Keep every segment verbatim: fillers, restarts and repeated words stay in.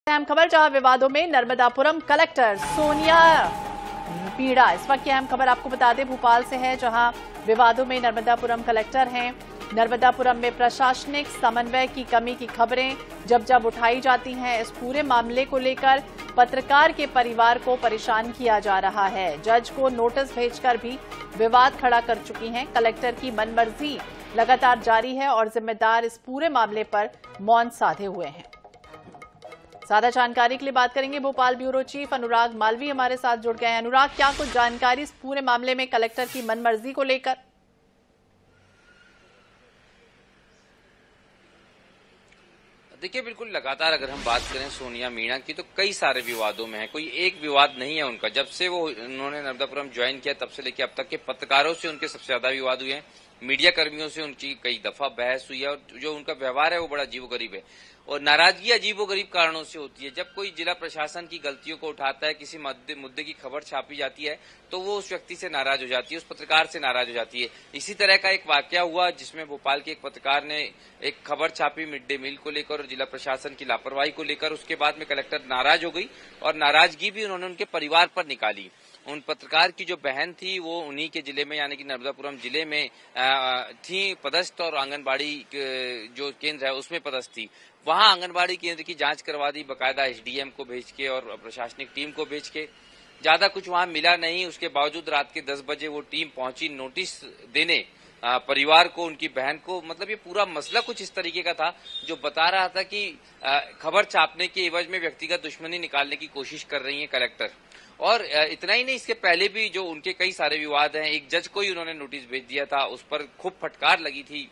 अहम खबर, जहां विवादों में नर्मदापुरम कलेक्टर सोनिया मीणा। इस वक्त की अहम खबर आपको बता दें भोपाल से है, जहां विवादों में नर्मदापुरम कलेक्टर हैं। नर्मदापुरम में प्रशासनिक समन्वय की कमी की खबरें जब जब उठाई जाती हैं। इस पूरे मामले को लेकर पत्रकार के परिवार को परेशान किया जा रहा है। जज को नोटिस भेजकर भी विवाद खड़ा कर चुकी हैं। कलेक्टर की मनमर्जी लगातार जारी है और जिम्मेदार इस पूरे मामले पर मौन साधे हुए हैं। ज्यादा जानकारी के लिए बात करेंगे, भोपाल ब्यूरो चीफ अनुराग मालवी हमारे साथ जुड़ गए हैं। अनुराग, क्या कुछ जानकारी इस पूरे मामले में कलेक्टर की मनमर्जी को लेकर? देखिए, बिल्कुल लगातार अगर हम बात करें सोनिया मीणा की, तो कई सारे विवादों में है। कोई एक विवाद नहीं है उनका। जब से वो उन्होंने नर्मदापुरम ज्वाइन किया तब से लेकर अब तक के पत्रकारों से उनके सबसे ज्यादा विवाद हुए हैं। मीडिया कर्मियों से उनकी कई दफा बहस हुई है और जो उनका व्यवहार है वो बड़ा अजीबोगरीब है और नाराजगी अजीबोगरीब कारणों से होती है। जब कोई जिला प्रशासन की गलतियों को उठाता है, किसी मुद्दे की खबर छापी जाती है, तो वो उस व्यक्ति से नाराज हो जाती है, उस पत्रकार से नाराज हो जाती है। इसी तरह का एक वाकया हुआ जिसमें भोपाल के एक पत्रकार ने एक खबर छापी मिड डे मील को लेकर और जिला प्रशासन की लापरवाही को लेकर। उसके बाद में कलेक्टर नाराज हो गई और नाराजगी भी उन्होंने उनके परिवार पर निकाली। उन पत्रकार की जो बहन थी वो उन्हीं के जिले में यानी कि नर्मदापुरम जिले में थी पदस्थ और आंगनबाड़ी जो केंद्र है उसमें पदस्थ थी। वहां आंगनबाड़ी केंद्र की जांच करवा दी बकायदा एसडीएम को भेज के और प्रशासनिक टीम को भेज के। ज्यादा कुछ वहां मिला नहीं। उसके बावजूद रात के दस बजे वो टीम पहुंची नोटिस देने परिवार को, उनकी बहन को। मतलब ये पूरा मसला कुछ इस तरीके का था जो बता रहा था कि खबर छापने के एवज में व्यक्तिगत दुश्मनी निकालने की कोशिश कर रही है कलेक्टर। और इतना ही नहीं, इसके पहले भी जो उनके कई सारे विवाद हैं। एक जज को ही उन्होंने नोटिस भेज दिया था, उस पर खूब फटकार लगी थी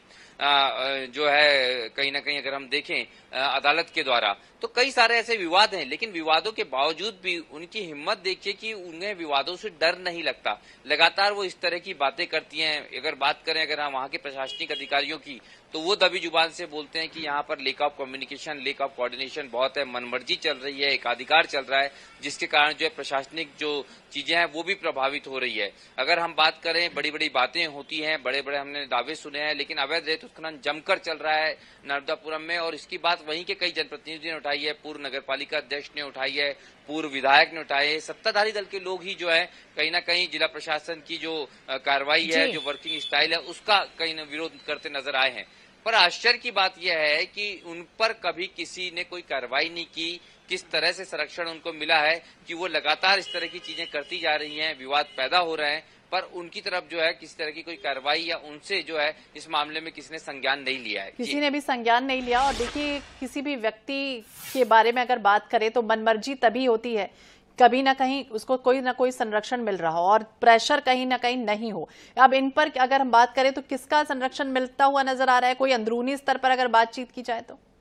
जो है कहीं ना कहीं अगर हम देखें अदालत के द्वारा। तो कई सारे ऐसे विवाद हैं, लेकिन विवादों के बावजूद भी उनकी हिम्मत देखिए कि उन्हें विवादों से डर नहीं लगता। लगातार वो इस तरह की बातें करती हैं। अगर बात करें अगर हम वहां के प्रशासनिक अधिकारियों की, तो वो दबी जुबान से बोलते हैं कि यहाँ पर lack of communication, lack of coordination बहुत है, मनमर्जी चल रही है, एकाधिकार चल रहा है, जिसके कारण जो है प्रशासनिक जो चीजें हैं वो भी प्रभावित हो रही है। अगर हम बात करें, बड़ी बड़ी बातें होती हैं, बड़े बड़े हमने दावे सुने हैं, लेकिन अवैध रेत उत्खनन जमकर चल रहा है नर्मदापुरम में। और इसकी बात वहीं के कई जनप्रतिनिधियों ने उठाई है, पूर्व नगरपालिका अध्यक्ष ने उठाई है, पूर्व विधायक ने उठाई है। सत्ताधारी दल के लोग ही जो है कहीं ना कहीं जिला प्रशासन की जो कार्रवाई है, जो वर्किंग स्टाइल है, उसका कहीं न विरोध करते नजर आए हैं। पर आश्चर्य की बात यह है कि उन पर कभी किसी ने कोई कार्रवाई नहीं की। किस तरह से संरक्षण उनको मिला है कि वो लगातार इस तरह की चीजें करती जा रही हैं, विवाद पैदा हो रहे हैं, पर उनकी तरफ जो है किसी तरह की कोई कार्रवाई या उनसे जो है इस मामले में किसी ने संज्ञान नहीं लिया है। किसी ने भी संज्ञान नहीं लिया। और देखिए, किसी भी व्यक्ति के बारे में अगर बात करें तो मनमर्जी तभी होती है कभी ना कहीं उसको कोई ना कोई संरक्षण मिल रहा हो और प्रेशर कहीं ना कहीं नहीं हो। अब इन पर अगर हम बात करें तो किसका संरक्षण मिलता हुआ नजर आ रहा है? कोई अंदरूनी स्तर पर अगर बातचीत की जाए तो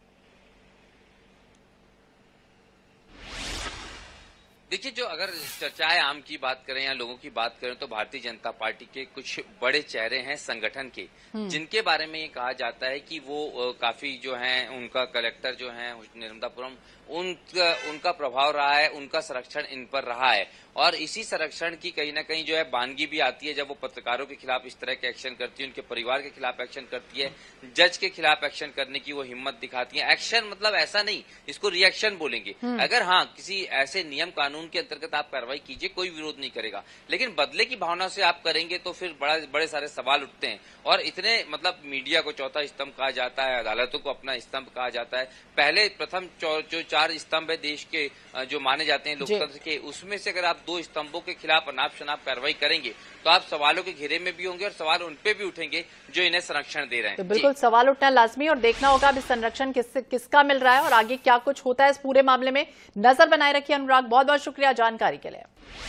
देखिए, जो अगर चर्चाएं आम की बात करें या लोगों की बात करें तो भारतीय जनता पार्टी के कुछ बड़े चेहरे हैं संगठन के, जिनके बारे में ये कहा जाता है कि वो काफी जो हैं उनका कलेक्टर जो हैं नर्मदापुरम उनका उनका प्रभाव रहा है, उनका संरक्षण इन पर रहा है। और इसी संरक्षण की कहीं ना कहीं जो है बानगी भी आती है जब वो पत्रकारों के खिलाफ इस तरह के एक्शन करती है, उनके परिवार के खिलाफ एक्शन करती है, जज के खिलाफ एक्शन करने की वो हिम्मत दिखाती है। एक्शन मतलब ऐसा नहीं, इसको रिएक्शन बोलेंगे। अगर हाँ किसी ऐसे नियम कानून के अंतर्गत आप कार्रवाई कीजिए, कोई विरोध नहीं करेगा, लेकिन बदले की भावना से आप करेंगे तो फिर बड़ा बड़े सारे सवाल उठते हैं। और इतने मतलब मीडिया को चौथा स्तंभ कहा जाता है, अदालतों को अपना स्तंभ कहा जाता है। पहले प्रथम जो चार स्तंभ है देश के जो माने जाते हैं लोकतंत्र के, उसमें से अगर आप दो स्तंभों के खिलाफ अनाप शनाप कार्रवाई करेंगे तो आप सवालों के घेरे में भी होंगे और सवाल उन पे भी उठेंगे जो इन्हें संरक्षण दे रहे हैं। तो बिल्कुल सवाल उठना लाजमी और देखना होगा अब संरक्षण किस किसका मिल रहा है और आगे क्या कुछ होता है इस पूरे मामले में। नजर बनाए रखिए अनुराग, बहुत बहुत शुक्रिया जानकारी के लिए।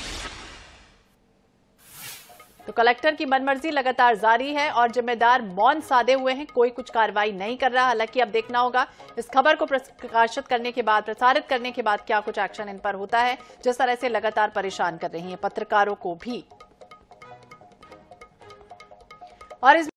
तो कलेक्टर की मनमर्जी लगातार जारी है और जिम्मेदार मौन साधे हुए हैं, कोई कुछ कार्रवाई नहीं कर रहा। हालांकि अब देखना होगा इस खबर को प्रकाशित करने के बाद, प्रसारित करने के बाद क्या कुछ एक्शन इन पर होता है, जिस तरह से लगातार परेशान कर रही हैं पत्रकारों को भी। और इस